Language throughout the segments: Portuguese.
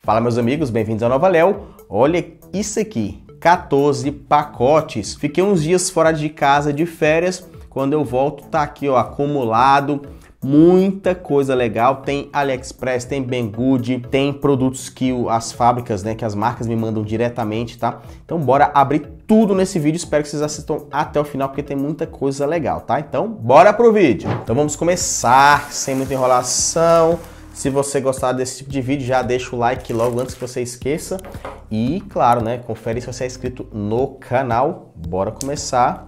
Fala meus amigos, bem-vindos ao Nova Léo. Olha isso aqui, 14 pacotes. Fiquei uns dias fora de casa de férias, quando eu volto tá aqui ó, acumulado, muita coisa legal. Tem AliExpress, tem Banggood, tem produtos que as fábricas, né, que as marcas me mandam diretamente, tá? Então bora abrir tudo nesse vídeo, espero que vocês assistam até o final, porque tem muita coisa legal, tá? Então bora pro vídeo. Então vamos começar, sem muita enrolação. Se você gostar desse tipo de vídeo, já deixa o like logo antes que você esqueça. E, claro, né, confere se você é inscrito no canal. Bora começar.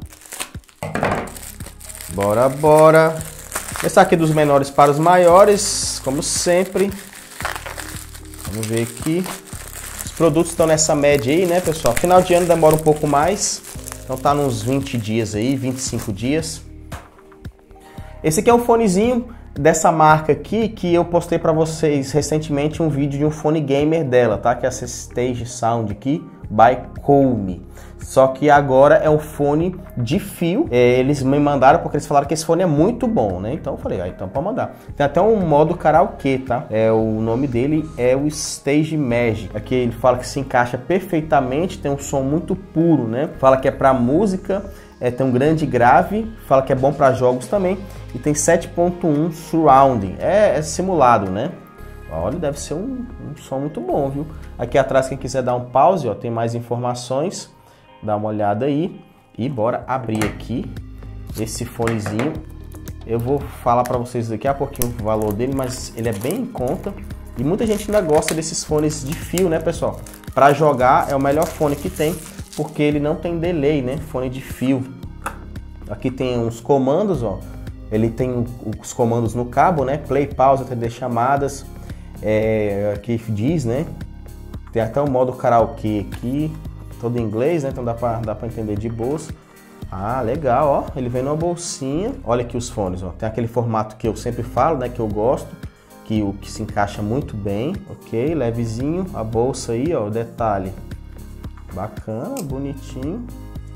Bora. Começar aqui dos menores para os maiores, como sempre. Vamos ver aqui. Os produtos estão nessa média aí, né, pessoal? Final de ano demora um pouco mais. Então tá nos 20 dias aí, 25 dias. Esse aqui é um fonezinho dessa marca aqui, que eu postei para vocês recentemente um vídeo de um fone gamer dela, tá? Que é essa Stage Sound aqui, by Colme. Só que agora é um fone de fio. Eles me mandaram porque eles falaram que esse fone é muito bom, né? Então eu falei, então pode mandar. Tem até um modo karaokê, tá? O nome dele é o Stage Magic. Aqui ele fala que se encaixa perfeitamente, tem um som muito puro, né? Fala que é para música. Tem um grande grave, fala que é bom para jogos também, e tem 7.1 surrounding, é simulado, né? Olha, deve ser um som muito bom, viu? Aqui atrás, quem quiser dar um pause, ó, tem mais informações, dá uma olhada aí, e bora abrir aqui esse fonezinho. Eu vou falar para vocês daqui a pouquinho o valor dele, mas ele é bem em conta, e muita gente ainda gosta desses fones de fio, né, pessoal? Para jogar é o melhor fone que tem, porque ele não tem delay, né? Fone de fio. Aqui tem uns comandos, ó. Ele tem os comandos no cabo, né? Play, pause, atender chamadas. Aqui diz, né? Tem até o modo karaokê aqui, todo em inglês, né? Então dá pra entender de boas. Ah, legal, ó. Ele vem numa bolsinha. Olha aqui os fones, ó. Tem aquele formato que eu sempre falo, né? Que eu gosto, que se encaixa muito bem, ok? Levezinho. A bolsa aí, ó. O detalhe. Bacana, bonitinho.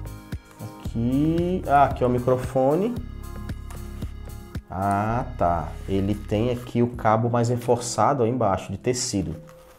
Aqui é o microfone. Ah, tá. Ele tem aqui o cabo mais reforçado ó, embaixo, de tecido.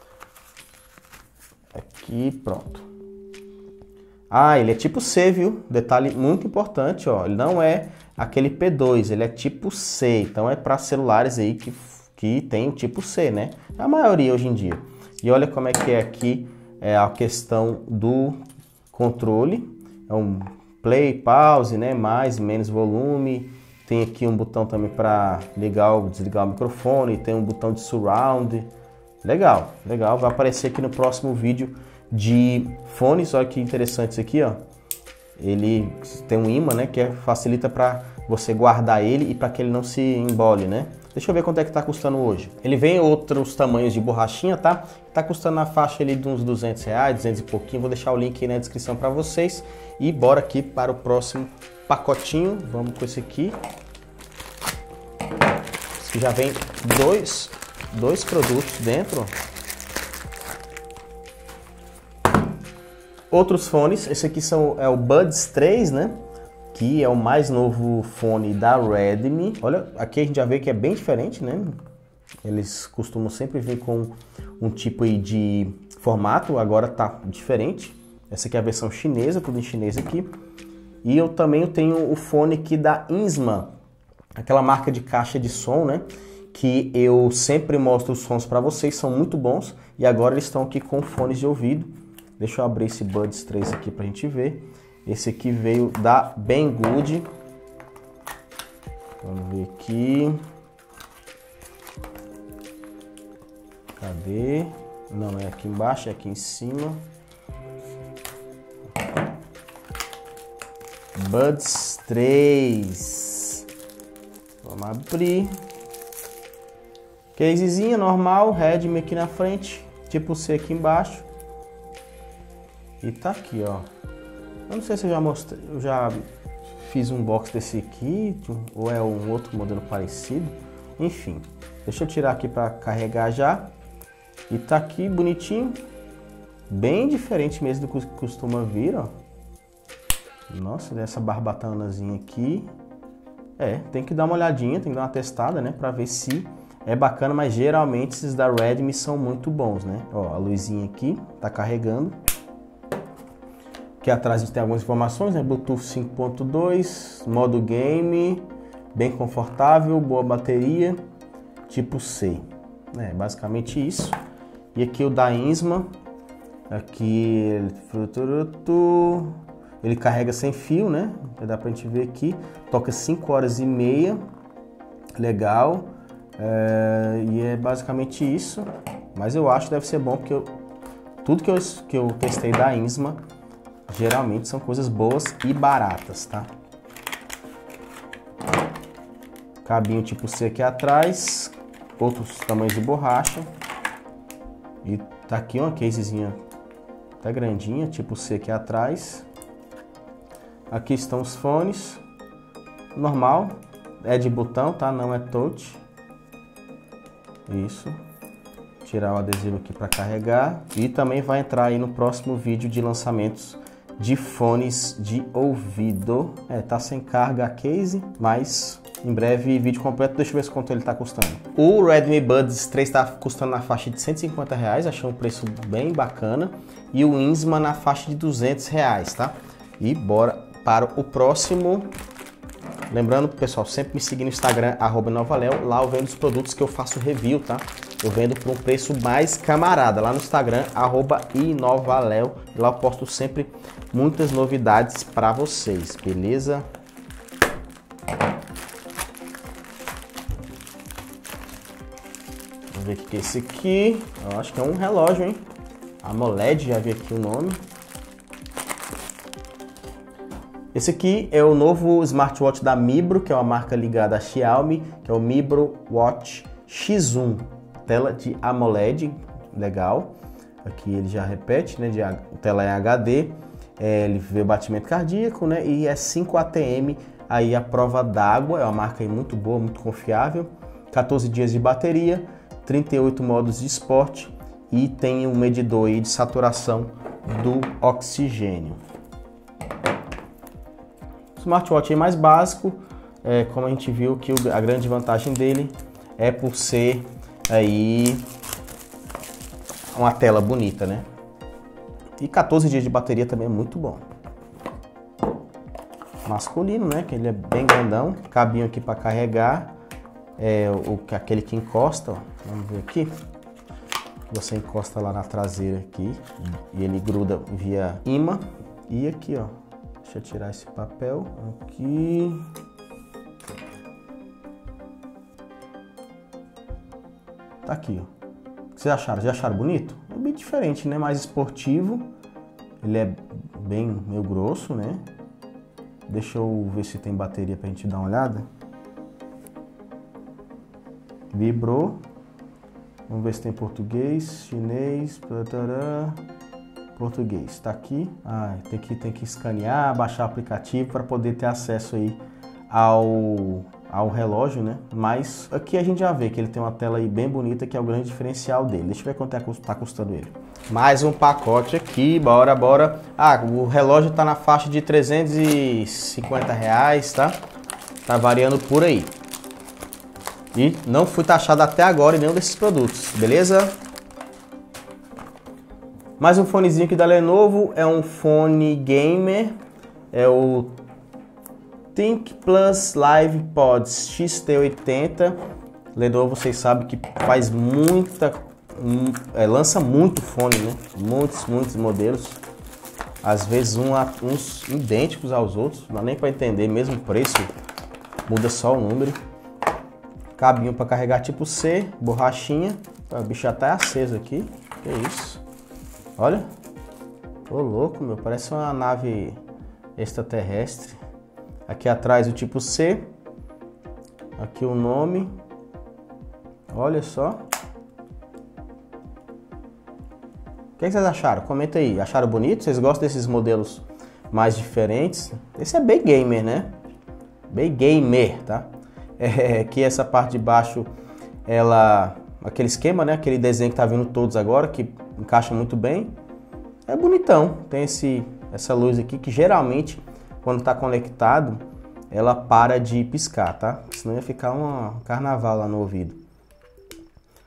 Aqui, pronto. Ele é tipo C, viu? Detalhe muito importante, ó. Ele não é aquele P2, ele é tipo C. Então é para celulares aí que tem o tipo C, né? A maioria hoje em dia. E olha como é que é aqui. A questão do controle, é um play, pause, né? Mais e menos volume. Tem aqui um botão também para ligar ou desligar o microfone. Tem um botão de surround. Legal. Vai aparecer aqui no próximo vídeo de fones. Olha que interessante isso aqui, ó. Ele tem um imã, né? Que facilita para você guardar ele e para que ele não se embole, né? Deixa eu ver quanto é que tá custando hoje. Ele vem em outros tamanhos de borrachinha, tá? Tá custando na faixa ali de uns R$200, 200 e pouquinho. Vou deixar o link aí na descrição para vocês. E bora aqui para o próximo pacotinho. Vamos com esse aqui. Esse aqui já vem dois produtos dentro. Outros fones. Esse aqui é o Buds 3, né? Que é o mais novo fone da Redmi. Olha, aqui a gente já vê que é bem diferente, né? Eles costumam sempre vir com um tipo aí de formato, agora tá diferente. Essa aqui é a versão chinesa, tudo em chinês aqui. E eu também tenho o fone aqui da Inzma, aquela marca de caixa de som, né? Que eu sempre mostro os sons para vocês, são muito bons. E agora eles estão aqui com fones de ouvido. Deixa eu abrir esse Buds 3 aqui pra gente ver. Esse aqui veio da Banggood. Vamos ver aqui. Cadê? Não é aqui embaixo, é aqui em cima. Buds 3. Vamos abrir. Casezinha normal, Redmi aqui na frente. Tipo C aqui embaixo. E tá aqui, ó. Eu não sei se eu já fiz um unboxing desse aqui, ou é um outro modelo parecido. Enfim, deixa eu tirar aqui para carregar já. E tá aqui bonitinho, bem diferente mesmo do que costuma vir, ó. Nossa, dessa barbatanazinha aqui. Tem que dar uma olhadinha, tem que dar uma testada, né, para ver se é bacana, mas geralmente esses da Redmi são muito bons, né? Ó, a luzinha aqui tá carregando. Aqui atrás a gente tem algumas informações, né? Bluetooth 5.2, modo game, bem confortável, boa bateria, tipo C. É basicamente isso. E aqui o da Inzma, aqui ele carrega sem fio, né? Dá pra gente ver aqui, toca 5 horas e meia, legal. E é basicamente isso, mas eu acho que deve ser bom porque tudo que eu testei da Inzma geralmente são coisas boas e baratas, tá? Cabinho tipo C aqui atrás, outros tamanhos de borracha. E tá aqui uma casezinha até grandinha, tipo C aqui atrás. Aqui estão os fones, normal, é de botão, tá? Não é touch. Isso. Tirar o adesivo aqui para carregar. E também vai entrar aí no próximo vídeo de lançamentos de fones de ouvido. Tá sem carga a case, mas em breve vídeo completo. Deixa eu ver quanto ele tá custando. O Redmi Buds 3 tá custando na faixa de R$150, achei um preço bem bacana. E o Inzma na faixa de R$200, tá? E bora para o próximo. Lembrando, pessoal, sempre me seguir no Instagram, @inovaléo. Lá eu vendo os produtos que eu faço review, tá? Eu vendo por um preço mais camarada. Lá no Instagram, @inovaléo. Lá eu posto sempre muitas novidades para vocês, beleza? Vamos ver o que é esse aqui. Eu acho que é um relógio, hein? AMOLED, já vi aqui o nome. Esse aqui é o novo smartwatch da Mibro, que é uma marca ligada à Xiaomi, que é o Mibro Watch X1. Tela de AMOLED, legal. Aqui ele já repete, né? Tela é HD, ele vê o batimento cardíaco, né? E é 5 ATM, aí a prova d'água, é uma marca aí muito boa, muito confiável. 14 dias de bateria, 38 modos de esporte e tem um medidor aí de saturação do oxigênio. Smartwatch aí mais básico, como a gente viu que a grande vantagem dele é por ser aí uma tela bonita, né? E 14 dias de bateria também é muito bom. Masculino, né? Que ele é bem grandão, cabinho aqui para carregar, aquele que encosta, ó. Vamos ver aqui. Você encosta lá na traseira aqui e ele gruda via imã. E aqui, ó. Deixa eu tirar esse papel aqui. Tá aqui, ó. O que vocês acharam? Já acharam bonito? É bem diferente, né? Mais esportivo. Ele é bem meio grosso, né? Deixa eu ver se tem bateria pra gente dar uma olhada. Vibrou. Vamos ver se tem português, chinês, português. Tá aqui. Tem que escanear, baixar o aplicativo para poder ter acesso aí ao relógio, né? Mas aqui a gente já vê que ele tem uma tela aí bem bonita, que é o grande diferencial dele. Deixa eu ver quanto tá custando ele. Mais um pacote aqui, bora. O relógio tá na faixa de R$350, tá? Tá variando por aí. E não fui taxado até agora em nenhum desses produtos, beleza? Mais um fonezinho aqui da Lenovo, é um fone gamer, é o ThinkPlus Live Pods XT80. Lenovo, vocês sabem que faz lança muito fone, né? Muitos modelos. Às vezes uns idênticos aos outros, não dá nem para entender, mesmo preço, muda só o número. Cabinho para carregar tipo C, borrachinha. O bicho já tá aceso aqui, que isso. Olha, ô louco, meu, parece uma nave extraterrestre. Aqui atrás o tipo C, aqui o nome, olha só. O que vocês acharam? Comenta aí, acharam bonito? Vocês gostam desses modelos mais diferentes? Esse é bem gamer, né? Bem gamer, tá? Aqui essa parte de baixo, aquele esquema, né? Aquele desenho que tá vindo todos agora, que encaixa muito bem. É bonitão. Tem essa luz aqui que geralmente, quando tá conectado, ela para de piscar, tá? Senão ia ficar um carnaval lá no ouvido.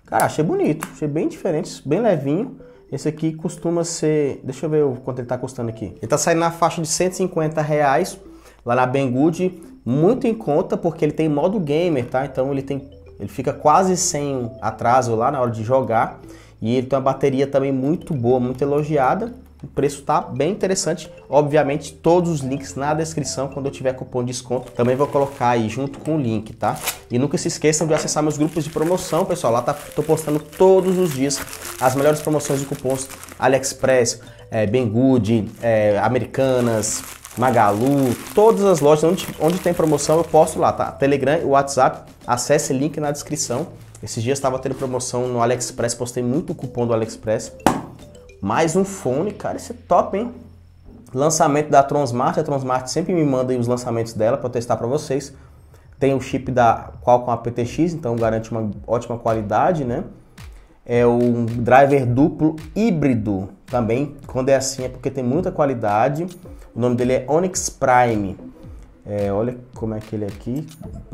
Cara, achei bonito, achei bem diferente, bem levinho. Esse aqui costuma ser, deixa eu ver quanto ele tá custando aqui. Ele tá saindo na faixa de R$150 lá na Banggood, muito em conta porque ele tem modo gamer, tá? Então ele fica quase sem atraso lá na hora de jogar. E ele tem uma bateria também muito boa, muito elogiada. O preço tá bem interessante. Obviamente, todos os links na descrição, quando eu tiver cupom de desconto, também vou colocar aí junto com o link, tá? E nunca se esqueçam de acessar meus grupos de promoção, pessoal. Lá tô postando todos os dias as melhores promoções de cupons AliExpress, Banggood, Americanas, Magalu, todas as lojas onde tem promoção eu posto lá, tá? Telegram e WhatsApp, acesse o link na descrição. Esses dias estava tendo promoção no AliExpress, postei muito cupom do AliExpress. Mais um fone, cara, esse é top, hein? Lançamento da Tronsmart, a Tronsmart sempre me manda aí os lançamentos dela para testar para vocês. Tem o chip da Qualcomm aptX, então garante uma ótima qualidade, né? É um driver duplo híbrido também, quando é assim é porque tem muita qualidade. O nome dele é Onyx Prime. Olha como é que ele é aqui.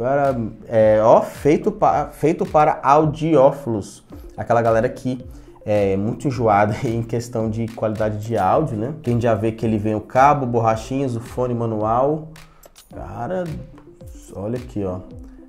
Feito para audiófilos. Aquela galera que é muito enjoada em questão de qualidade de áudio, né? Quem já vê que ele vem o cabo, borrachinhas, o fone manual. Cara, olha aqui, ó.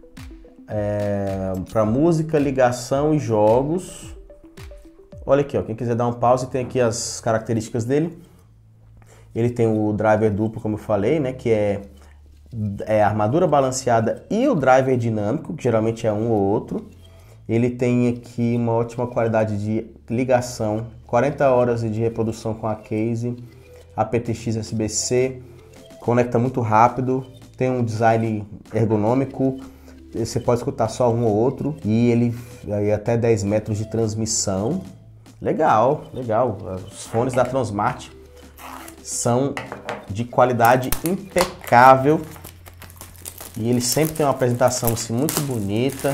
Para música, ligação e jogos. Olha aqui, ó. Quem quiser dar um pause, tem aqui as características dele. Ele tem o driver duplo, como eu falei, né? Que é a armadura balanceada e o driver dinâmico, que geralmente é um ou outro. Ele tem aqui uma ótima qualidade de ligação, 40 horas de reprodução com a case, aptX USB-C, conecta muito rápido, tem um design ergonômico, você pode escutar só um ou outro e ele aí até 10 metros de transmissão. Legal, legal. Os fones da Tronsmart são de qualidade impecável e ele sempre tem uma apresentação assim, muito bonita.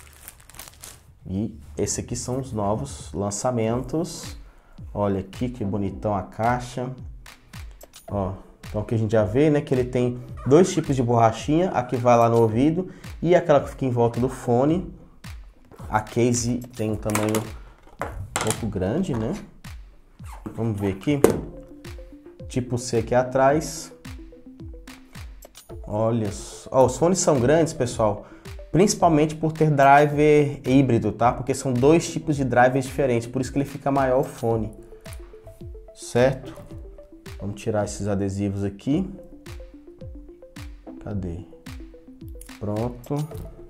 E esse aqui são os novos lançamentos. Olha aqui que bonitão a caixa. Ó, então aqui a gente já vê, né, que ele tem dois tipos de borrachinha, a que vai lá no ouvido e aquela que fica em volta do fone. A case tem um tamanho um pouco grande, né? Vamos ver aqui. Tipo C aqui atrás. Olha, os fones são grandes, pessoal. Principalmente por ter driver híbrido, tá? Porque são dois tipos de drivers diferentes, por isso que ele fica maior o fone. Certo? Vamos tirar esses adesivos aqui. Cadê? Pronto.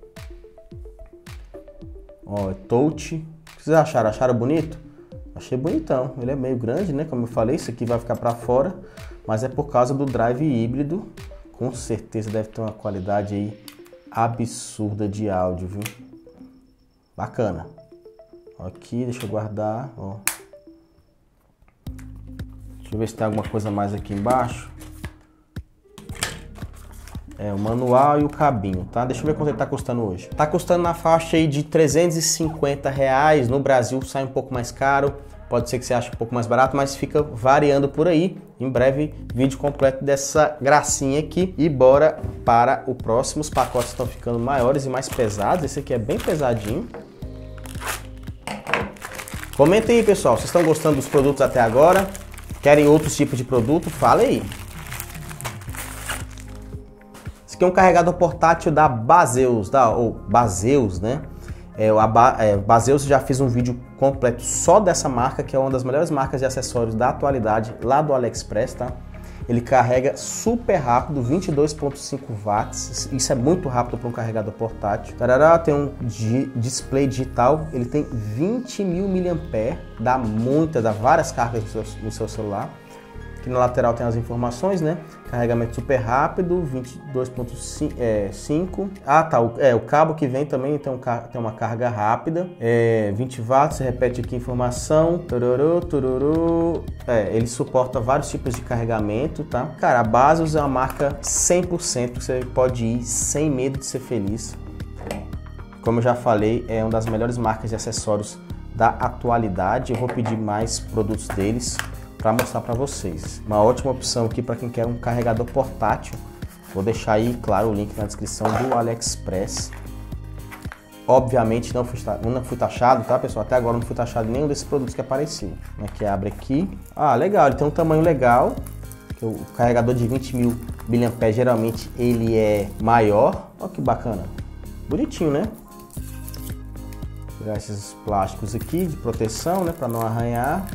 Ó, é touch. O que vocês acharam? Acharam bonito? Achei bonitão. Ele é meio grande, né? Como eu falei, isso aqui vai ficar para fora, mas é por causa do drive híbrido. Com certeza deve ter uma qualidade aí absurda de áudio, viu? Bacana. Aqui, deixa eu guardar, ó. Deixa eu ver se tem alguma coisa mais aqui embaixo. O manual e o cabinho, tá? Deixa eu ver quanto ele tá custando hoje. Tá custando na faixa aí de R$350. No Brasil sai um pouco mais caro. Pode ser que você ache um pouco mais barato, mas fica variando por aí. Em breve, vídeo completo dessa gracinha aqui. E bora para o próximo. Os pacotes estão ficando maiores e mais pesados. Esse aqui é bem pesadinho. Comentem aí, pessoal. Vocês estão gostando dos produtos até agora? Querem outros tipos de produto? Fala aí. Esse aqui é um carregador portátil da Baseus, Baseus, né? Baseus, já fiz um vídeo completo só dessa marca, que é uma das melhores marcas de acessórios da atualidade, lá do AliExpress, tá? Ele carrega super rápido, 22.5 watts, isso é muito rápido para um carregador portátil. Tarará, tem um display digital, ele tem 20.000 mAh, dá várias cargas no seu celular. Aqui na lateral tem as informações, né? Carregamento super rápido, 22.5. Ah, tá. O cabo que vem também tem uma carga rápida. 20 watts, repete aqui a informação. Tururu, tururu. Ele suporta vários tipos de carregamento, tá? Cara, a Baseus é uma marca 100%. Você pode ir sem medo de ser feliz. Como eu já falei, é uma das melhores marcas de acessórios da atualidade. Eu vou pedir mais produtos deles para mostrar para vocês. Uma ótima opção aqui para quem quer um carregador portátil. Vou deixar aí, claro, o link na descrição do AliExpress. Obviamente não fui taxado, tá, pessoal? Até agora não fui taxado nenhum desses produtos que apareciam. Como é que abre aqui? Ah, legal, ele tem um tamanho legal. O carregador de 20.000 mAh geralmente ele é maior. Olha que bacana. Bonitinho, né? Vou tirar esses plásticos aqui de proteção, né? Para não arranhar.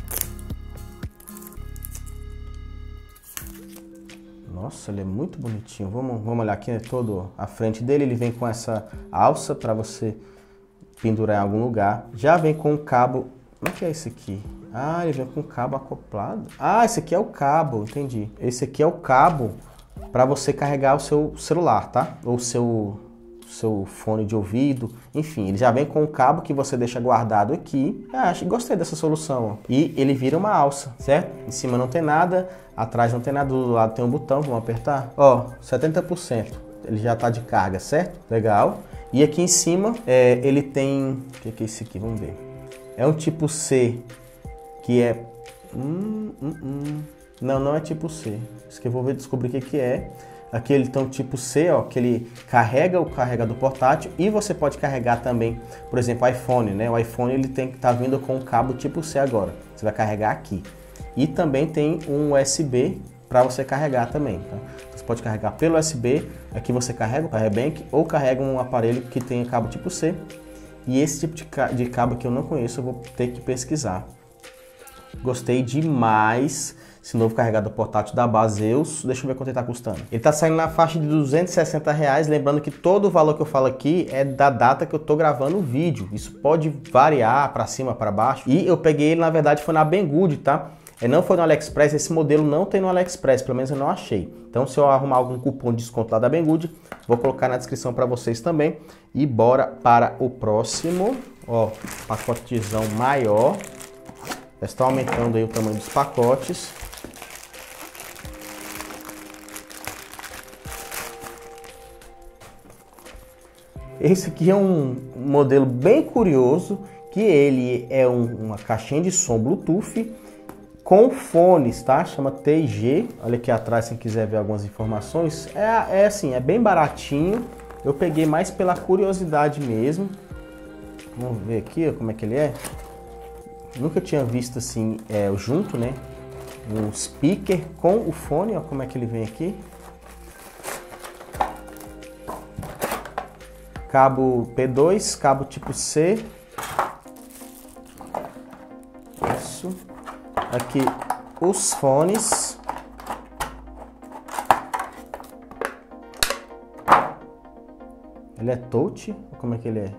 Nossa, ele é muito bonitinho. Vamos olhar aqui, né? Todo a frente dele. Ele vem com essa alça para você pendurar em algum lugar. Já vem com um cabo. Como é que é esse aqui? Ah, ele vem com cabo acoplado. Ah, esse aqui é o cabo, entendi. Esse aqui é o cabo para você carregar o seu celular, tá? Ou seu fone de ouvido. Enfim, ele já vem com um cabo que você deixa guardado aqui. Ah, gostei dessa solução. Ó. E ele vira uma alça, certo? Em cima não tem nada, atrás não tem nada, do lado tem um botão, vamos apertar. Ó, 70%. Ele já tá de carga, certo? Legal. E aqui em cima, ele tem... O que é esse aqui? Vamos ver. É um tipo C, que é... Não, não é tipo C. Isso que eu vou descobrir o que é. Aqui ele tem um tipo C, ó, que ele carrega o carregador portátil e você pode carregar também, por exemplo, o iPhone, né? O iPhone ele tem que estar vindo com um cabo tipo C agora. Você vai carregar aqui. E também tem um USB para você carregar também, tá? Você pode carregar pelo USB, aqui você carrega o Power Bank ou carrega um aparelho que tem cabo tipo C. E esse tipo de cabo que eu não conheço, eu vou ter que pesquisar. Gostei demais. Esse novo carregador portátil da Baseus, deixa eu ver quanto ele está custando. Ele está saindo na faixa de R$260, lembrando que todo o valor que eu falo aqui é da data que eu estou gravando o vídeo. Isso pode variar para cima, para baixo. E eu peguei ele, na verdade, foi na Banggood, tá? Não foi no AliExpress, esse modelo não tem no AliExpress, pelo menos eu não achei. Então se eu arrumar algum cupom de desconto lá da Banggood, vou colocar na descrição para vocês também. E bora para o próximo. Ó, pacotezão maior. Já está aumentando aí o tamanho dos pacotes. Esse aqui é um modelo bem curioso, que ele é uma caixinha de som Bluetooth com fones, tá? Chama TG. Olha aqui atrás, se quiser ver algumas informações. Assim, é bem baratinho. Eu peguei mais pela curiosidade mesmo. Vamos ver aqui, ó, como é que ele é. Nunca tinha visto assim, junto, né? Um speaker com o fone, ó, como é que ele vem aqui. Cabo P2, cabo tipo C. Isso. Aqui os fones. Ele é touch? Como é que ele é?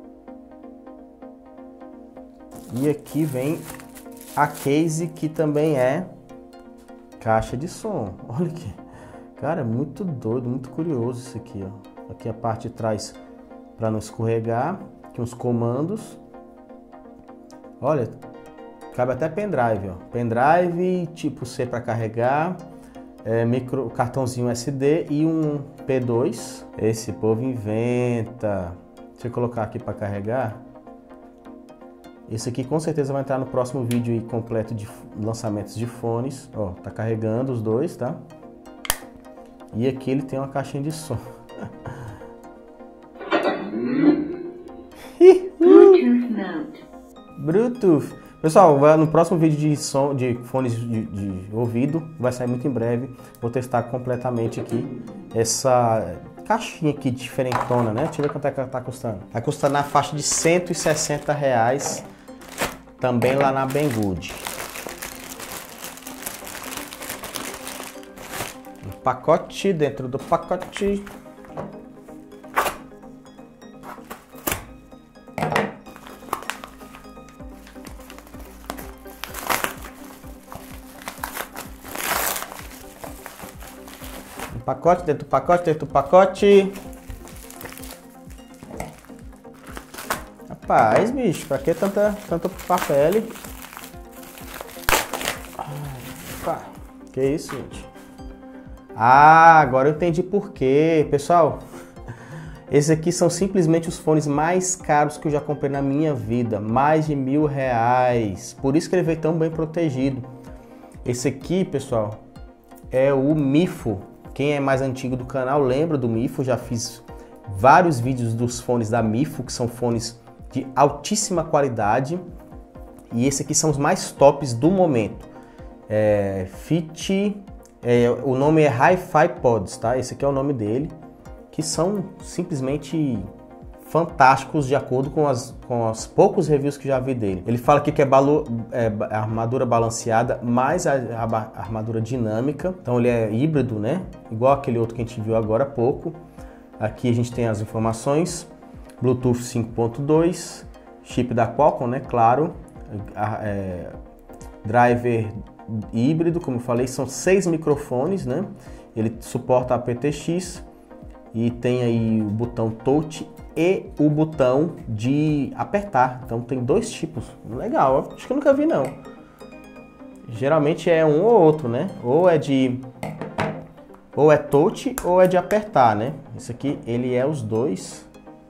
E aqui vem a case, que também é caixa de som. Olha aqui. Cara, é muito doido, muito curioso isso aqui, ó. Aqui a parte de trás para não escorregar. Aqui uns comandos. Olha, cabe até pendrive, ó. Pendrive tipo C para carregar, cartãozinho SD e um P2. Esse povo inventa. Deixa eu colocar aqui para carregar. Esse aqui com certeza vai entrar no próximo vídeo aí completo de lançamentos de fones. Ó, tá carregando os dois, tá? E aqui ele tem uma caixinha de som. Bluetooth. Pessoal, no próximo vídeo de som, de fones de ouvido, vai sair muito em breve. Vou testar completamente aqui essa caixinha aqui diferentona, né? Deixa eu ver quanto é que tá custando. Tá custando na faixa de R$160. Também lá na Banggood. Um pacote dentro do pacote. Um pacote dentro do pacote, dentro do pacote. Rapaz, bicho, pra que tanto papel? Opa, que isso, gente? Ah, agora eu entendi por quê. Pessoal, esses aqui são simplesmente os fones mais caros que eu já comprei na minha vida. Mais de R$1.000. Por isso que ele veio tão bem protegido. Esse aqui, pessoal, é o Mifo. Quem é mais antigo do canal lembra do Mifo. Já fiz vários vídeos dos fones da Mifo, que são fones de altíssima qualidade. E esse aqui são os mais tops do momento. O nome é Hi-Fi Pods, tá? Esse aqui é o nome dele, que são simplesmente fantásticos de acordo com os poucos reviews que já vi dele. Ele fala aqui que é armadura balanceada mais a armadura dinâmica, então ele é híbrido, né? Igual aquele outro que a gente viu agora há pouco. Aqui a gente tem as informações, Bluetooth 5.2, chip da Qualcomm, né? Claro, driver híbrido, como eu falei, são 6 microfones, né? Ele suporta aptX e tem aí o botão touch e o botão de apertar. Então tem 2 tipos. Legal, acho que eu nunca vi não. Geralmente é um ou outro, né? Ou é touch ou é de apertar, né? Esse aqui ele é os 2.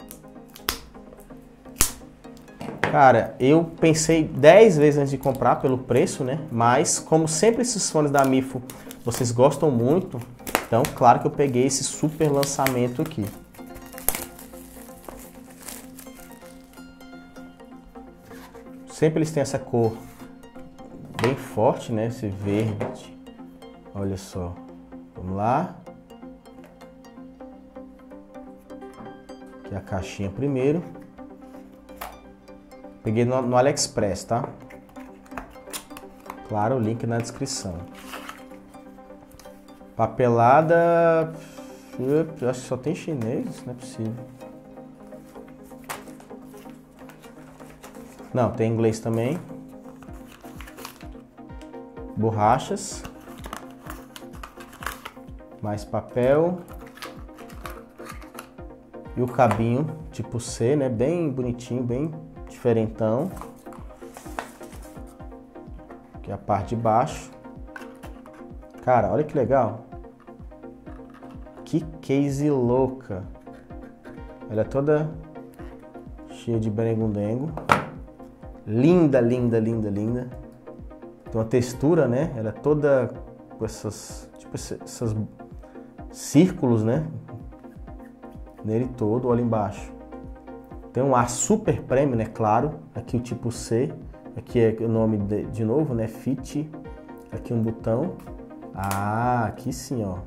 Cara, eu pensei 10 vezes antes de comprar pelo preço, né? Mas como sempre esses fones da Mifo vocês gostam muito, então claro que eu peguei esse super lançamento aqui. Sempre eles têm essa cor bem forte, né? Esse verde. Olha só. Vamos lá. Aqui a caixinha primeiro. Peguei no AliExpress, tá? Claro, o link na descrição. Papelada... Eu acho que só tem chinês, não é possível. Não, tem inglês também. Borrachas. Mais papel. E o cabinho tipo C, né? Bem bonitinho, bem diferentão. Aqui a parte de baixo. Cara, olha que legal. Que case louca. Ela é toda cheia de berengundengo. Linda, linda, linda, linda. Tem uma textura, né? Ela é toda com esses círculos, né? Nele todo, olha embaixo. Tem um ar super premium, né? Claro. Aqui o tipo C. Aqui é o nome de novo, né? Fit. Aqui um botão. Ah, aqui sim, ó.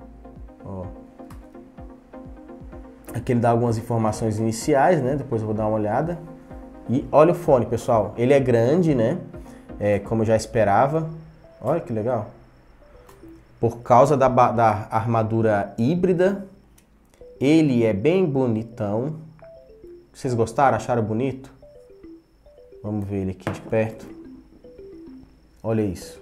Aqui ele dá algumas informações iniciais, né? Depois eu vou dar uma olhada. E olha o fone, pessoal. Ele é grande, né? Como eu já esperava. Olha que legal. Por causa da armadura híbrida. Ele é bem bonitão. Vocês gostaram? Acharam bonito? Vamos ver ele aqui de perto. Olha isso.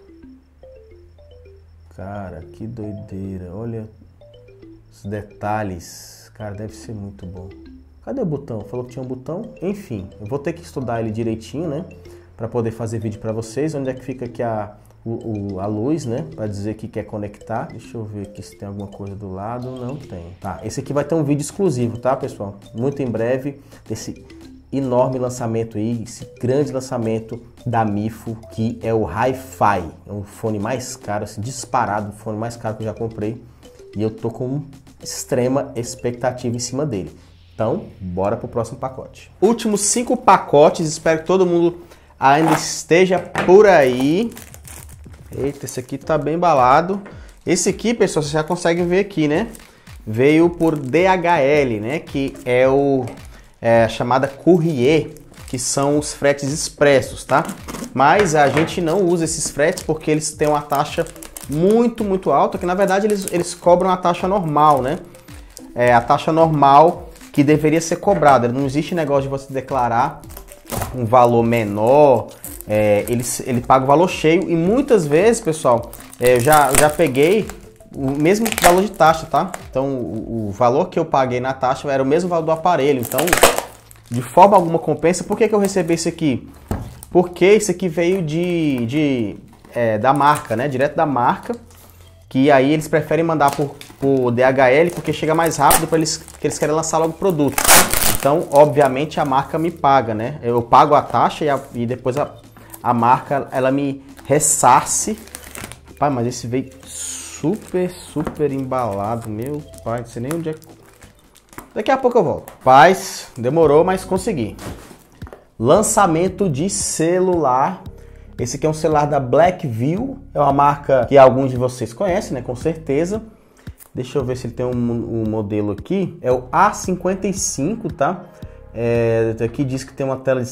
Cara, que doideira. Olha os detalhes. Cara, deve ser muito bom. Cadê o botão? Falou que tinha um botão. Enfim, eu vou ter que estudar ele direitinho, né? Para poder fazer vídeo para vocês. Onde é que fica aqui a luz, né? Para dizer que quer conectar. Deixa eu ver aqui se tem alguma coisa do lado. Não tem. Tá, esse aqui vai ter um vídeo exclusivo, tá, pessoal? Muito em breve, desse enorme lançamento aí, esse grande lançamento da Mifo, que é o Hi-Fi. É um fone mais caro, assim, disparado, o fone mais caro que eu já comprei. E eu tô com extrema expectativa em cima dele. Então, bora pro próximo pacote. Últimos 5 pacotes, espero que todo mundo ainda esteja por aí. Eita, esse aqui tá bem embalado. Esse aqui, pessoal, vocês já conseguem ver aqui, né? Veio por DHL, né? Que é a chamada Courier, que são os fretes expressos, tá? Mas a gente não usa esses fretes porque eles têm uma taxa muito, muito alta, que na verdade eles cobram a taxa normal, né? A taxa normal que deveria ser cobrada. Não existe negócio de você declarar um valor menor. Ele paga o valor cheio e muitas vezes, pessoal, eu já peguei o mesmo valor de taxa, tá? Então, o valor que eu paguei na taxa era o mesmo valor do aparelho. Então, de forma alguma compensa. Por que eu recebi isso aqui? Porque isso aqui veio da marca, né? Direto da marca. Que aí eles preferem mandar por DHL porque chega mais rápido porque eles querem lançar logo o produto. Então, obviamente, a marca me paga, né? Eu pago a taxa e depois a marca, ela me ressarce. Pai, mas esse veio super, super embalado. Meu pai, não sei nem onde é. Daqui a pouco eu volto. Paz, demorou, mas consegui. Lançamento de celular. Esse aqui é um celular da Blackview. É uma marca que alguns de vocês conhecem, né? Com certeza. Deixa eu ver se ele tem um modelo aqui. É o A55, tá? Aqui diz que tem uma tela de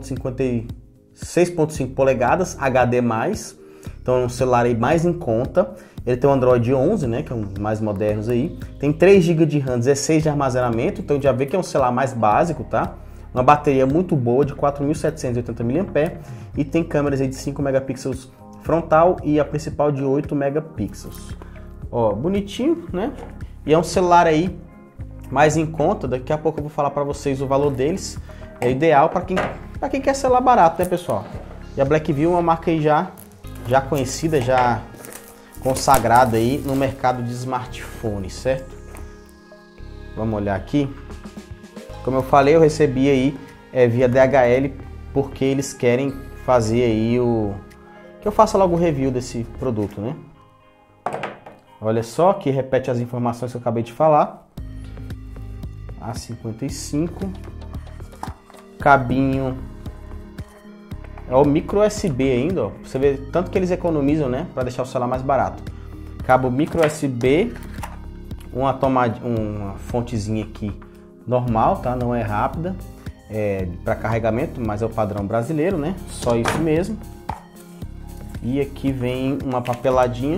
6.5 polegadas, HD+. Então é um celular aí mais em conta. Ele tem o Android 11, né? Que é um dos mais modernos aí. Tem 3 GB de RAM, 16 de armazenamento. Então já vê que é um celular mais básico, tá? Uma bateria muito boa de 4.780 mAh. E tem câmeras aí de 5 megapixels frontal e a principal de 8 megapixels. Ó, bonitinho, né? E é um celular aí mais em conta. Daqui a pouco eu vou falar para vocês o valor deles. É ideal para quem quer celular barato, né, pessoal? E a Blackview é uma marca aí já conhecida, já consagrada aí no mercado de smartphones, certo? Vamos olhar aqui. Como eu falei, eu recebi aí via DHL, porque eles querem fazer aí que eu faça logo o review desse produto, né? Olha só, aqui repete as informações que eu acabei de falar. A55. Cabinho. É o micro USB ainda, ó. Você vê tanto que eles economizam, né? Para deixar o celular mais barato. Cabo micro USB. Uma fontezinha aqui normal, tá? Não é rápida. Para carregamento, mas é o padrão brasileiro, né? Só isso mesmo. E aqui vem uma papeladinha.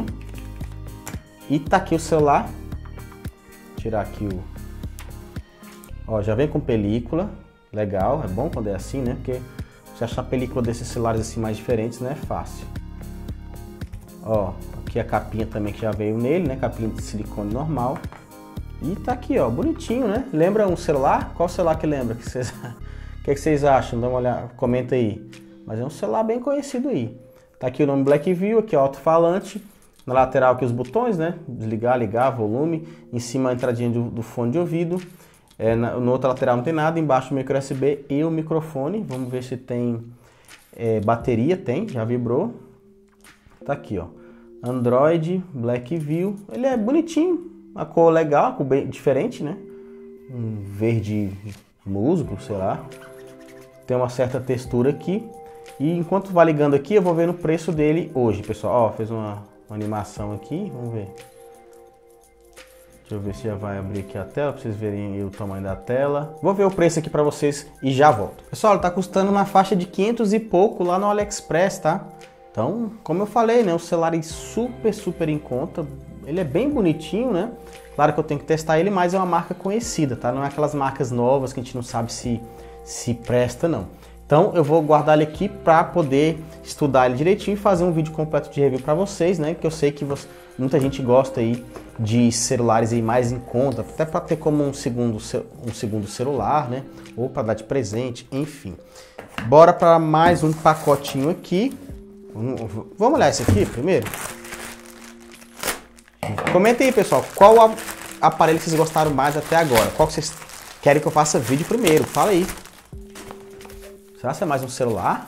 E tá aqui o celular. Vou tirar aqui Ó, já vem com película. Legal, é bom quando é assim, né? Porque você achar película desses celulares assim mais diferentes não é fácil. Ó, aqui a capinha também que já veio nele, né? Capinha de silicone normal. E tá aqui, ó, bonitinho, né? Lembra um celular? Qual celular que lembra? O que vocês acham? Dá uma olhada, comenta aí. Mas é um celular bem conhecido aí. Tá aqui o nome Blackview, aqui o alto-falante. Na lateral aqui os botões, né? Desligar, ligar, volume. Em cima a entradinha do fone de ouvido. No outro lateral não tem nada. Embaixo o micro USB e o microfone. Vamos ver se tem bateria. Tem, já vibrou. Tá aqui, ó. Android, Blackview. Ele é bonitinho. A cor legal, a cor bem diferente, né? Um verde musgo, sei lá. Tem uma certa textura aqui. E enquanto vai ligando aqui, eu vou ver o preço dele hoje, pessoal. Ó, fez uma animação aqui, vamos ver. Deixa eu ver se já vai abrir aqui a tela, para vocês verem aí o tamanho da tela. Vou ver o preço aqui para vocês e já volto. Pessoal, ele tá custando na faixa de 500 e pouco lá no AliExpress, tá? Então, como eu falei, né, o celular é super em conta. Ele é bem bonitinho, né? Claro que eu tenho que testar ele, mas é uma marca conhecida, tá? Não é aquelas marcas novas que a gente não sabe se presta, não. Então eu vou guardar ele aqui para poder estudar ele direitinho e fazer um vídeo completo de review para vocês, né? Que eu sei que muita gente gosta aí de celulares aí mais em conta, até para ter como um segundo celular, né? Ou para dar de presente, enfim. Bora para mais um pacotinho aqui. Vamos olhar esse aqui primeiro? Comenta aí, pessoal, qual aparelho vocês gostaram mais até agora? Qual que vocês querem que eu faça vídeo primeiro? Fala aí. Será que é mais um celular?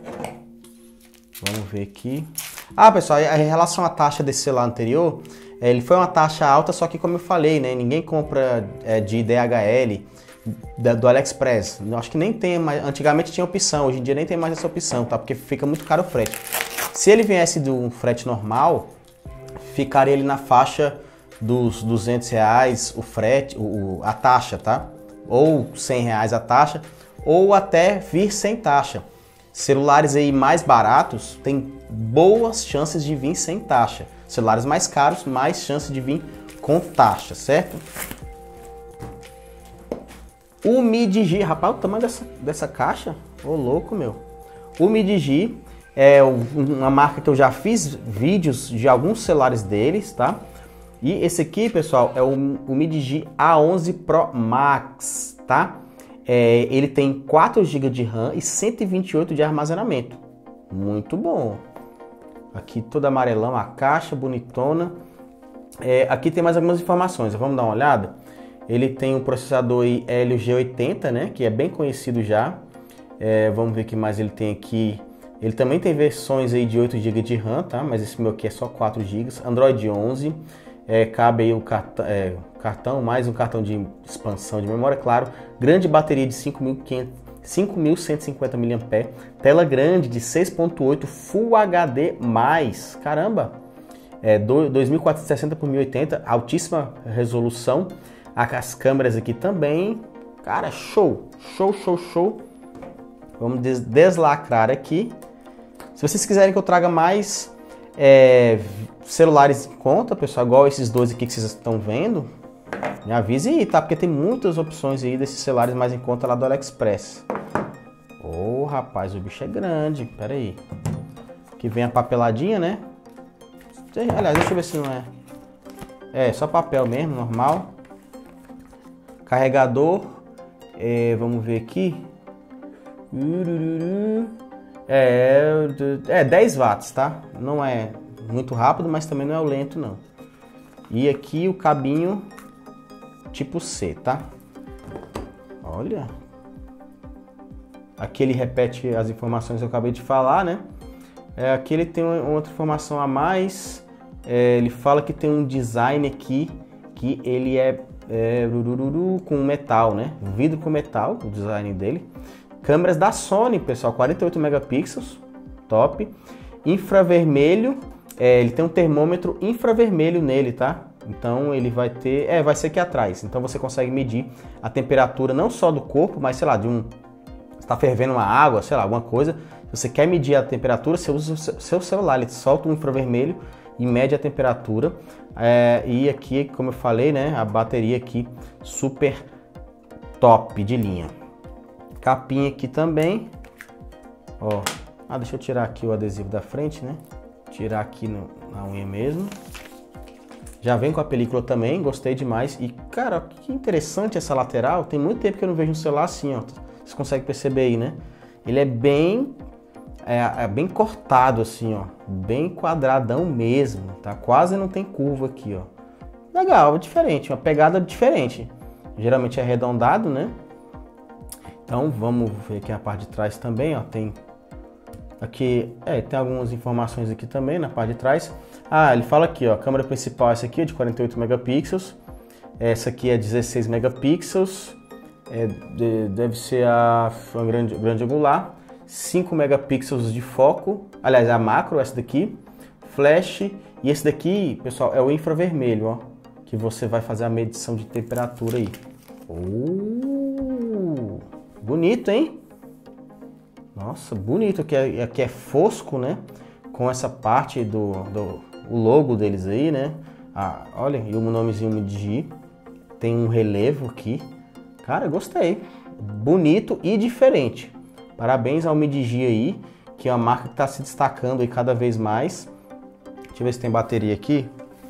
Vamos ver aqui. Ah, pessoal, em relação à taxa desse celular anterior, ele foi uma taxa alta, só que como eu falei, né? Ninguém compra de DHL do AliExpress. Eu acho que nem tem mais. Antigamente tinha opção, hoje em dia nem tem mais essa opção, tá? Porque fica muito caro o frete. Se ele viesse de um frete normal, ficaria ele na faixa dos R$200 o frete, a taxa, tá? Ou R$100 a taxa, ou até vir sem taxa. Celulares aí mais baratos têm boas chances de vir sem taxa. Celulares mais caros, mais chances de vir com taxa, certo? O MIDI-G, rapaz, o tamanho dessa caixa, ô louco, meu. O MIDI-G é uma marca que eu já fiz vídeos de alguns celulares deles, tá? E esse aqui, pessoal, é o MIDI-G A11 Pro Max, tá? Ele tem 4 GB de RAM e 128 de armazenamento. Muito bom. Aqui todo amarelão, a caixa bonitona. Aqui tem mais algumas informações, vamos dar uma olhada? Ele tem um processador Helio G80, né? Que é bem conhecido já. Vamos ver o que mais ele tem aqui. Ele também tem versões aí de 8 GB de RAM, tá? Mas esse meu aqui é só 4 GB. Android 11. cabe aí o cartão, mais um cartão de expansão de memória, claro. Grande bateria de 5.150 mAh. Tela grande de 6.8 Full HD+. Caramba! 2460 por 1080, altíssima resolução. As câmeras aqui também. Cara, show! Show, show, show! Vamos deslacrar aqui. Se vocês quiserem que eu traga mais celulares em conta, pessoal, igual esses dois aqui que vocês estão vendo, me avise aí, tá? Porque tem muitas opções aí desses celulares mais em conta lá do AliExpress. Ô, rapaz, o bicho é grande. Pera aí. Aqui vem a papeladinha, né? Aliás, deixa eu ver se não é. É, só papel mesmo, normal. Carregador. Vamos ver aqui. 10 watts, tá? Não é muito rápido, mas também não é lento, não. E aqui o cabinho tipo C, tá? Olha. Aqui ele repete as informações que eu acabei de falar, né? Aqui ele tem outra informação a mais. Ele fala que tem um design aqui que ele com metal, né? Vidro com metal, o design dele. Câmeras da Sony, pessoal, 48 megapixels, top. Infravermelho, ele tem um termômetro infravermelho nele, tá? Então ele vai ter, vai ser aqui atrás. Então você consegue medir a temperatura não só do corpo, mas sei lá, está fervendo uma água, sei lá, alguma coisa. Se você quer medir a temperatura, você usa o seu celular, ele solta um infravermelho e mede a temperatura. E aqui, como eu falei, né, a bateria aqui super top de linha. Capinha aqui também, ó. Deixa eu tirar aqui o adesivo da frente, né? Tirar aqui na unha mesmo. Já vem com a película também, gostei demais. E, cara, que interessante essa lateral. Tem muito tempo que eu não vejo um celular assim, ó. Vocês conseguem perceber aí, né? Ele é bem cortado assim, ó. Bem quadradão mesmo, tá? Quase não tem curva aqui, ó. Legal, diferente, uma pegada diferente. Geralmente é arredondado, né? Então vamos ver aqui a parte de trás também, ó. Tem aqui, tem algumas informações aqui também na parte de trás. Ele fala aqui, ó, a câmera principal essa aqui é de 48 megapixels. Essa aqui é 16 megapixels. Deve ser a grande angular. 5 megapixels de foco. Aliás, a macro, essa daqui. Flash. E esse daqui, pessoal, é o infravermelho, ó. Que você vai fazer a medição de temperatura aí. Bonito, hein? Nossa, bonito. Aqui é fosco, né? Com essa parte do logo deles aí, né? Olha, e o nomezinho MIDI. Tem um relevo aqui. Cara, gostei. Bonito e diferente. Parabéns ao MIDI aí, que é uma marca que está se destacando aí cada vez mais. Deixa eu ver se tem bateria aqui.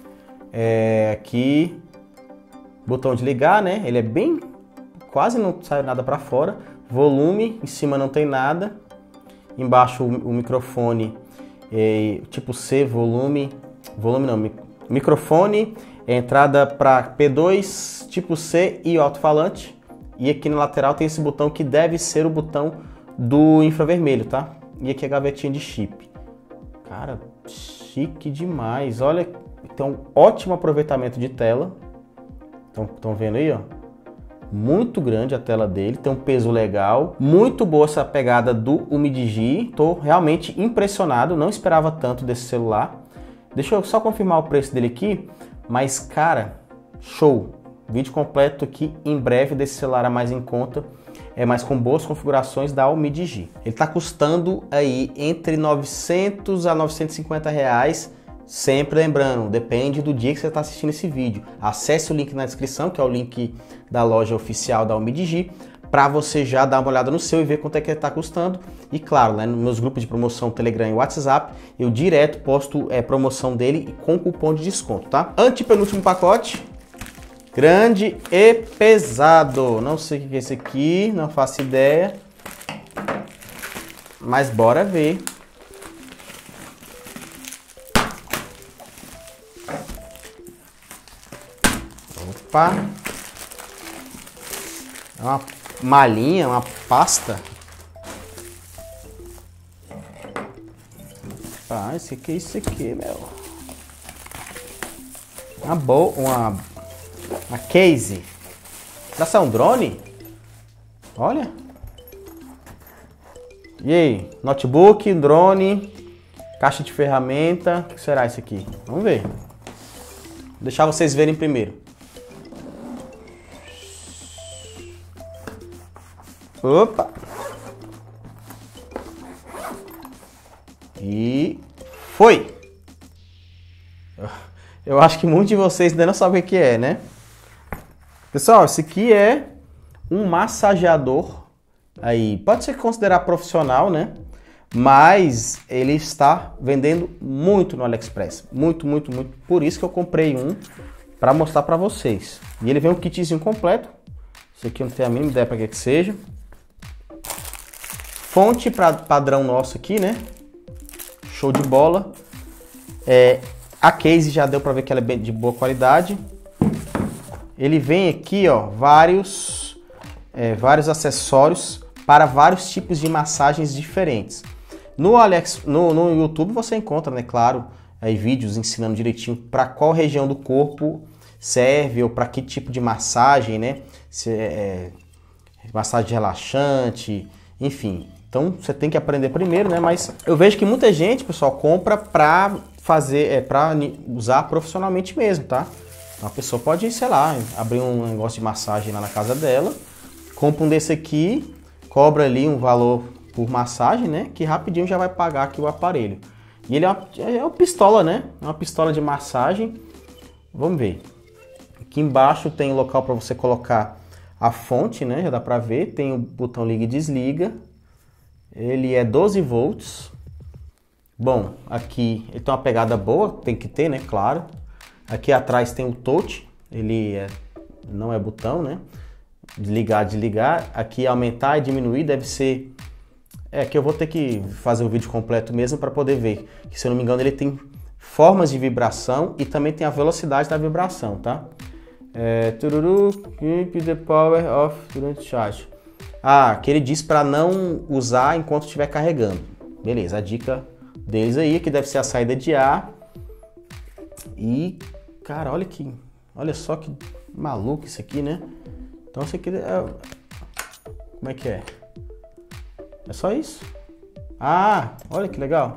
Aqui, botão de ligar, né? Ele é bem... Quase não sai nada para fora. Volume, em cima não tem nada. Embaixo o microfone tipo C, volume não, microfone, entrada para P2, tipo C e alto-falante. E aqui na lateral tem esse botão que deve ser o botão do infravermelho, tá? E aqui a gavetinha de chip. Cara, chique demais. Olha, tem um ótimo aproveitamento de tela. Estão vendo aí, ó? Muito grande a tela dele, tem um peso legal. Muito boa essa pegada do MIDI. Tô realmente impressionado, não esperava tanto desse celular. Deixa eu só confirmar o preço dele aqui. Mas, cara, show! Vídeo completo aqui em breve desse celular mais em conta. Mas com boas configurações da MIDI. Ele tá custando aí entre 900 a 950 reais. Sempre lembrando, depende do dia que você está assistindo esse vídeo. Acesse o link na descrição, que é o link da loja oficial da MIDI, para você já dar uma olhada no seu e ver quanto é que ele está custando. E claro, né, nos meus grupos de promoção Telegram e WhatsApp, eu direto posto promoção dele com cupom de desconto, tá? Antepenúltimo pacote, grande e pesado. Não sei o que é esse aqui, não faço ideia, mas bora ver. Opa! É uma malinha, uma pasta. Esse aqui é isso aqui, meu. uma case. Será que é um drone? Olha. E aí? Notebook, drone, caixa de ferramenta. O que será isso aqui? Vamos ver. Vou deixar vocês verem primeiro. Opa! E foi! Eu acho que muitos de vocês ainda não sabem o que é, né? Pessoal, esse aqui é um massageador. Aí, pode ser considerado profissional, né? Mas ele está vendendo muito no AliExpress. Muito, muito, muito. Por isso que eu comprei um para mostrar para vocês. E ele vem um kitzinho completo. Esse aqui eu não tenho a mínima ideia para que seja. Fonte padrão nosso aqui, né? Show de bola. A case já deu para ver que ela é bem de boa qualidade. Ele vem aqui, ó, vários acessórios para vários tipos de massagens diferentes. No YouTube você encontra, né, claro, aí vídeos ensinando direitinho para qual região do corpo serve ou para que tipo de massagem, né? Massagem relaxante, enfim. Então você tem que aprender primeiro, né? Mas eu vejo que muita gente, pessoal, compra para fazer, para usar profissionalmente mesmo, tá? Então a pessoa pode, sei lá, abrir um negócio de massagem lá na casa dela, compra um desse aqui, cobra ali um valor por massagem, né? Que rapidinho já vai pagar aqui o aparelho. E ele é uma pistola, né? É uma pistola de massagem. Vamos ver. Aqui embaixo tem o local para você colocar a fonte, né? Já dá para ver. Tem o botão liga e desliga. Ele é 12 volts. Bom, aqui ele tem uma pegada boa, tem que ter, né? Claro. Aqui atrás tem o touch. Ele não é botão, né? Ligar, desligar. Aqui aumentar e diminuir deve ser... Aqui eu vou ter que fazer o vídeo completo mesmo para poder ver. Que, se eu não me engano, ele tem formas de vibração e também tem a velocidade da vibração, tá? Keep the power off durante charge. Que ele diz para não usar enquanto estiver carregando. Beleza, a dica deles aí, que deve ser a saída de ar. E, cara, olha só que maluco isso aqui, né? Então isso aqui como é que é? É só isso? Olha que legal.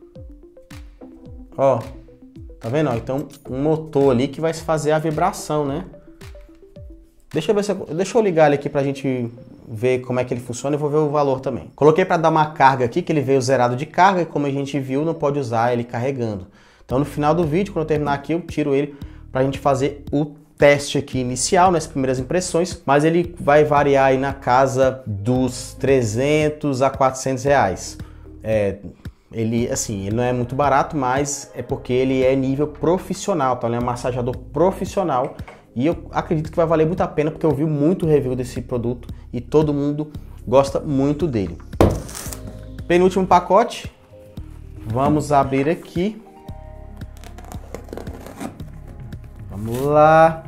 Ó, tá vendo? Então um motor ali que vai fazer a vibração, né? Deixa eu ligar ele aqui pra gente ver como é que ele funciona e vou ver o valor também. Coloquei para dar uma carga aqui, que ele veio zerado de carga e, como a gente viu, não pode usar ele carregando. Então no final do vídeo, quando eu terminar aqui, eu tiro ele pra gente fazer o teste aqui inicial, nas primeiras impressões, mas ele vai variar aí na casa dos 300 a 400 reais. Ele não é muito barato, mas é porque ele é nível profissional, tá? Ele é um massageador profissional e eu acredito que vai valer muito a pena, porque eu vi muito review desse produto e todo mundo gosta muito dele. Penúltimo pacote, vamos abrir aqui. Vamos lá.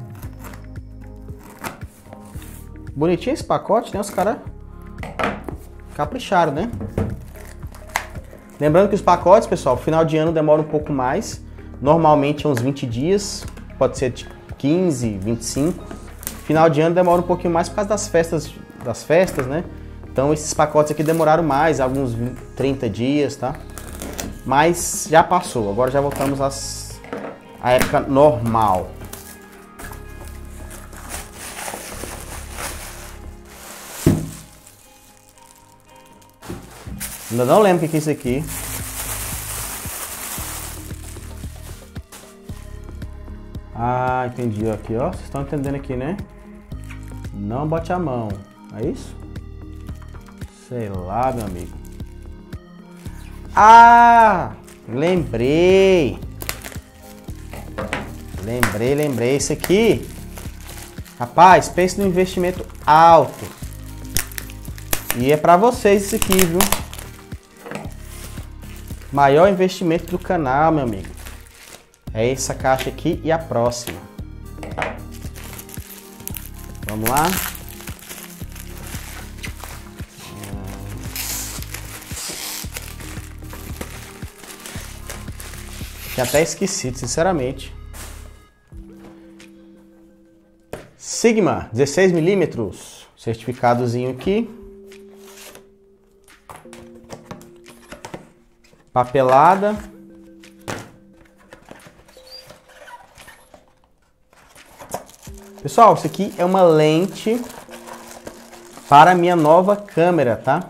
Bonitinho esse pacote, né? Os caras capricharam, né? Lembrando que os pacotes, pessoal, final de ano demora um pouco mais. Normalmente é uns 20 dias, pode ser de 15, 25. Final de ano demora um pouquinho mais por causa das festas, né? Então esses pacotes aqui demoraram mais, alguns 30 dias, tá? Mas já passou, agora já voltamos à época normal. Ainda não lembro o que é isso aqui. Entendi. Aqui, ó. Vocês estão entendendo aqui, né? Não bote a mão. É isso? Sei lá, meu amigo. Lembrei. Lembrei. Esse aqui, rapaz, pense no investimento alto. E é pra vocês isso aqui, viu? Maior investimento do canal, meu amigo. É essa caixa aqui e a próxima. Vamos lá. Tinha até esquecido, sinceramente. Sigma, 16mm, certificadozinho aqui. Papelada. Pessoal, isso aqui é uma lente para a minha nova câmera, tá?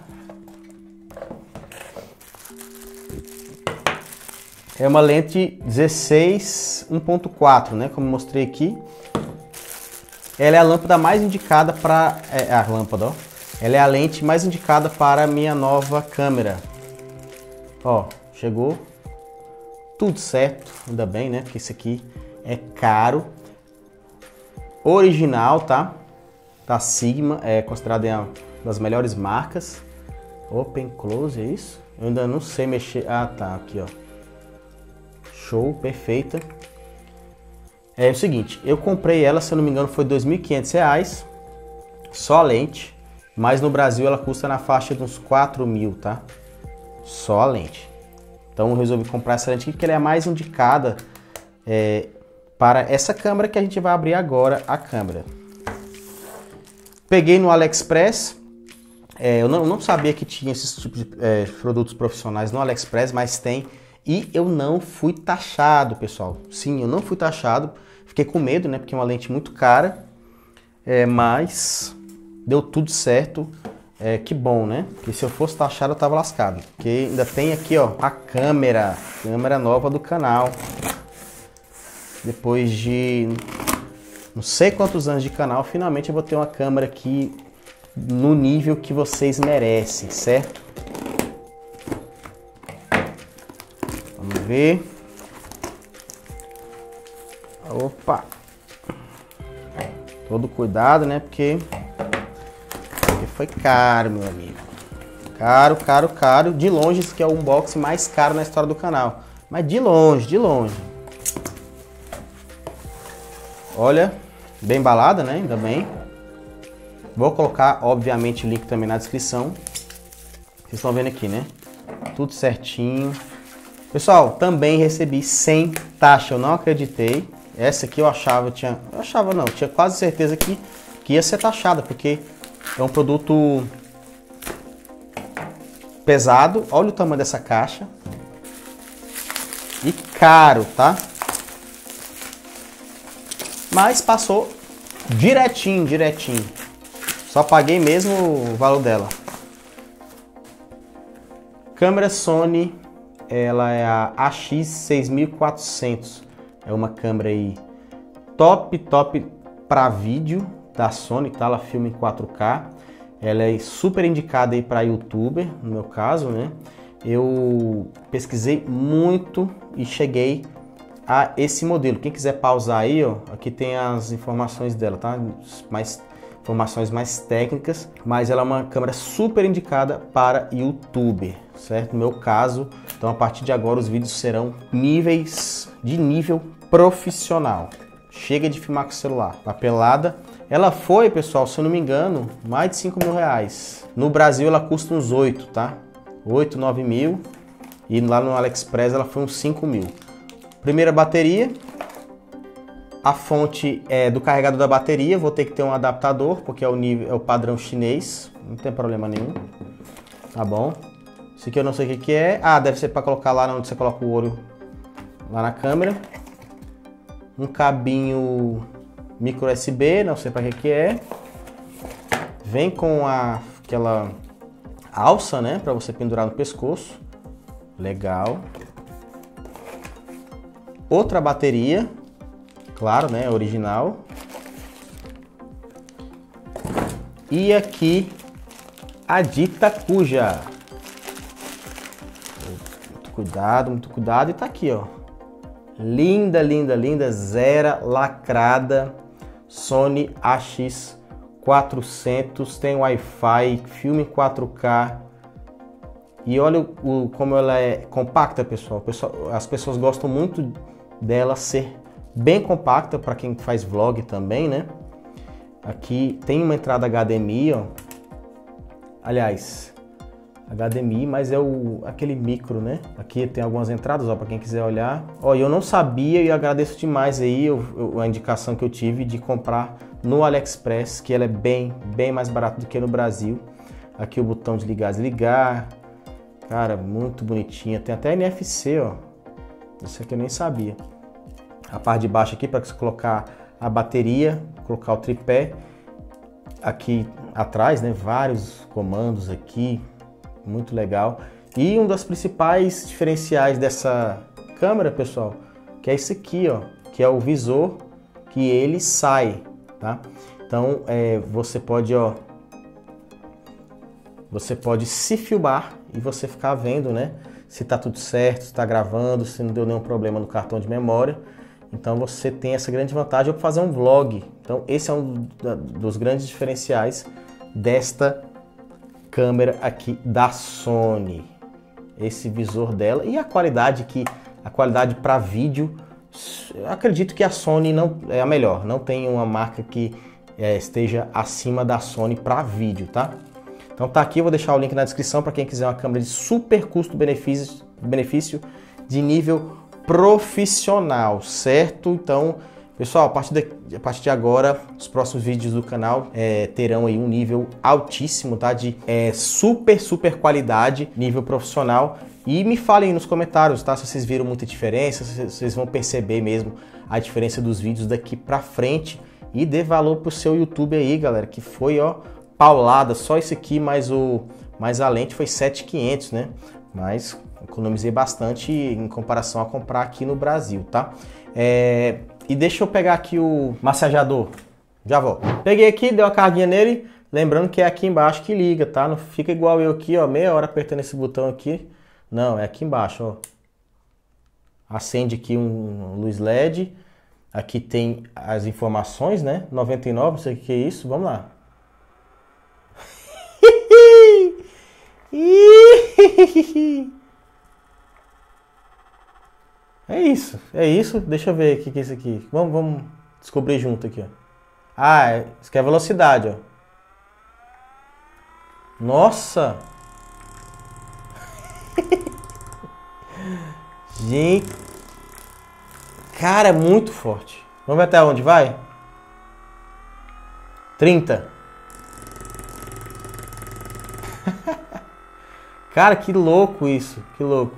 É uma lente 16 1.4, né? Como mostrei aqui. Ela é a lâmpada mais indicada para... a lâmpada, ó. Ela é a lente mais indicada para a minha nova câmera. Ó, chegou. Tudo certo, ainda bem, né? Porque isso aqui é caro. Original, tá? Da Sigma, é considerada uma das melhores marcas. Open Close, é isso? Eu ainda não sei mexer. Ah, tá, aqui, ó. Show, perfeita. É o seguinte, eu comprei ela, se eu não me engano, foi R$ 2.500, só a lente, mas no Brasil ela custa na faixa de uns 4.000, tá? Só a lente. Então eu resolvi comprar essa lente aqui, porque ela é a mais indicada para essa câmera que a gente vai abrir agora, a câmera. Peguei no AliExpress, eu não sabia que tinha esses tipos de produtos profissionais no AliExpress, mas tem. E eu não fui taxado, pessoal. Sim, eu não fui taxado. Fiquei com medo, né? Porque é uma lente muito cara. Mas deu tudo certo. Que bom, né? Porque se eu fosse taxado, eu tava lascado. Porque ainda tem aqui, ó, a câmera. Câmera nova do canal. Depois de não sei quantos anos de canal, finalmente eu vou ter uma câmera aqui no nível que vocês merecem, certo? Vamos ver. Opa! Todo cuidado, né? Porque foi caro, meu amigo. Caro, caro, caro. De longe, esse aqui é o unboxing mais caro na história do canal. Mas de longe, de longe. Olha, bem embalada, né? Ainda bem. Vou colocar, obviamente, o link também na descrição. Vocês estão vendo aqui, né? Tudo certinho. Pessoal, também recebi sem taxa. Eu não acreditei. Essa aqui eu achava, tinha quase certeza que ia ser taxada, porque é um produto pesado. Olha o tamanho dessa caixa. E caro, tá? Mas passou direitinho, direitinho. Só paguei mesmo o valor dela. Câmera Sony, ela é a AX6400. É uma câmera aí top para vídeo da Sony, tá? Ela filma em 4K. Ela é super indicada aí para YouTuber, no meu caso, né? Eu pesquisei muito e cheguei a esse modelo. Quem quiser pausar aí, ó, aqui tem as informações dela, tá? Informações mais técnicas, mas ela é uma câmera super indicada para YouTuber, certo? No meu caso, então a partir de agora os vídeos serão de nível profissional. Chega de filmar com o celular. Papelada. Ela foi, pessoal, se eu não me engano, mais de 5 mil reais. No Brasil ela custa uns 8, tá? 8, 9 mil. E lá no AliExpress ela foi uns 5 mil. Primeira bateria. A fonte do carregador da bateria. Vou ter que ter um adaptador, porque é o padrão chinês. Não tem problema nenhum. Tá bom. Isso aqui eu não sei o que é. Ah, deve ser para colocar lá onde você coloca o olho. Lá na câmera. Um cabinho micro USB, não sei para que é. Vem com aquela alça, né, para você pendurar no pescoço. Legal. Outra bateria, claro, né, original. E aqui a dita cuja. Muito cuidado e tá aqui, ó. Linda, linda, linda, zero lacrada, Sony AX400, tem Wi-Fi, filme 4K e olha como ela é compacta, pessoal. As pessoas gostam muito dela ser bem compacta para quem faz vlog também, né? Aqui tem uma entrada HDMI, ó. Aliás, HDMI, mas é aquele micro, né? Aqui tem algumas entradas, ó, para quem quiser olhar. Ó, eu não sabia e agradeço demais aí a indicação que eu tive de comprar no AliExpress, que ela é bem mais barata do que no Brasil. Aqui o botão de ligar e desligar. Cara, muito bonitinha. Tem até NFC, ó. Isso aqui eu nem sabia. A parte de baixo aqui para você colocar a bateria, colocar o tripé. Aqui atrás, né, vários comandos aqui, muito legal. E um dos principais diferenciais dessa câmera, pessoal, que é esse aqui, ó, que é o visor, que ele sai, tá? Então, você pode, ó, você pode se filmar e você ficar vendo, né, se tá tudo certo, se tá gravando, se não deu nenhum problema no cartão de memória. Então você tem essa grande vantagem para fazer um vlog. Então esse é um dos grandes diferenciais desta câmera aqui da Sony. Esse visor dela e a qualidade para vídeo, eu acredito que a Sony não é a melhor. Não tem uma marca que esteja acima da Sony para vídeo, tá? Então tá aqui, eu vou deixar o link na descrição para quem quiser uma câmera de super custo-benefício de nível profissional, certo? Então, pessoal, a partir de agora, os próximos vídeos do canal terão aí um nível altíssimo, tá? De super qualidade, nível profissional. E me falem aí nos comentários, tá? Se vocês viram muita diferença, se vocês vão perceber mesmo a diferença dos vídeos daqui pra frente. E dê valor pro seu YouTube aí, galera, que foi, ó, paulada. Só esse aqui, mais a lente foi 7.500, né? Mas economizei bastante em comparação a comprar aqui no Brasil, tá? E deixa eu pegar aqui o massageador. Já volto. Peguei aqui, dei uma carguinha nele. Lembrando que é aqui embaixo que liga, tá? Não fica igual eu aqui, ó, meia hora apertando esse botão aqui. Não, é aqui embaixo, ó. Acende aqui um luz LED. Aqui tem as informações, né? 99, não sei o que é isso. Vamos lá. É isso. Deixa eu ver o que é isso aqui. Vamos descobrir junto aqui, ó. Ah, isso aqui é a velocidade, ó. Nossa! Gente, cara, é muito forte. Vamos ver até onde vai? 30. Cara, que louco isso, que louco.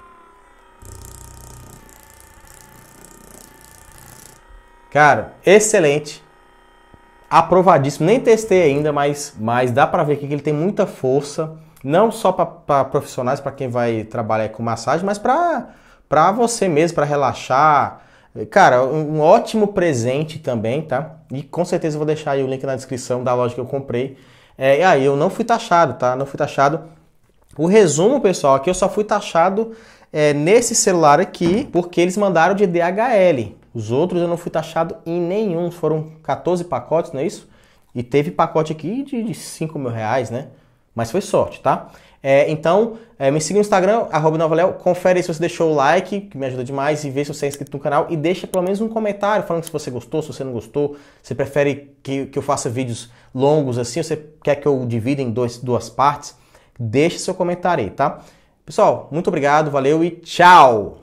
Cara, excelente. Aprovadíssimo. Nem testei ainda, mas dá pra ver que ele tem muita força. Não só para profissionais, para quem vai trabalhar com massagem, mas para você mesmo, para relaxar. Cara, um ótimo presente também, tá? E com certeza eu vou deixar aí o link na descrição da loja que eu comprei. E aí, eu não fui taxado, tá? Não fui taxado. O resumo, pessoal, aqui eu só fui taxado nesse celular aqui, porque eles mandaram de DHL. Os outros eu não fui taxado em nenhum. Foram 14 pacotes, não é isso? E teve pacote aqui de R$5.000, né? Mas foi sorte, tá? Então, me siga no Instagram, @novaléo. Confere aí se você deixou o like, que me ajuda demais, e vê se você é inscrito no canal. E deixa pelo menos um comentário falando se você gostou, se você não gostou. Você prefere que eu faça vídeos longos assim, ou você quer que eu divida em duas partes? Deixa seu comentário aí, tá? Pessoal, muito obrigado, valeu e tchau!